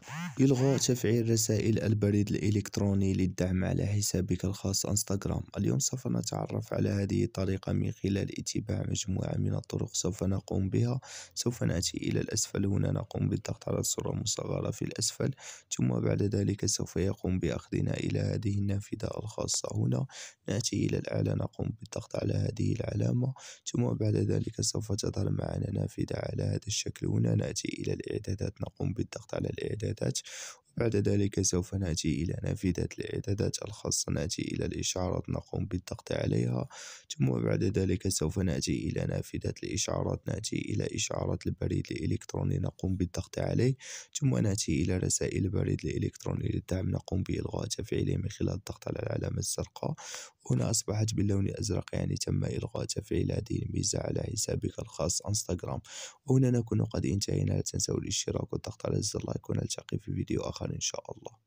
إلغاء تفعيل رسائل البريد الإلكتروني للدعم على حسابك الخاص انستغرام. اليوم سوف نتعرف على هذه الطريقة من خلال اتباع مجموعة من الطرق سوف نقوم بها. سوف نأتي إلى الأسفل هنا، نقوم بالضغط على الصورة المصغرة في الأسفل، ثم بعد ذلك سوف يقوم بأخذنا إلى هذه النافذة الخاصة هنا. نأتي إلى الأعلى، نقوم بالضغط على هذه العلامة، ثم بعد ذلك سوف تظهر معنا نافذة على هذا الشكل هنا. نأتي إلى الإعدادات، نقوم بالضغط على الإعدادات، وبعد ذلك سوف نأتي إلى نافذة الإعدادات الخاصة. نأتي إلى الإشعارات، نقوم بالضغط عليها، ثم بعد ذلك سوف نأتي إلى نافذة الإشعارات. نأتي إلى إشعارات البريد الإلكتروني، نقوم بالضغط عليه، ثم نأتي إلى رسائل البريد الإلكتروني للدعم، نقوم بإلغاء تفعيله من خلال الضغط على العلامة الزرقاء. هنا أصبحت باللون الأزرق، يعني تم إلغاء تفعيل هذه الميزة على حسابك الخاص انستغرام. وهنا نكون قد انتهينا. لا تنسوا الاشتراك والضغط على زر لايك، ونلتقي في فيديو آخر إن شاء الله.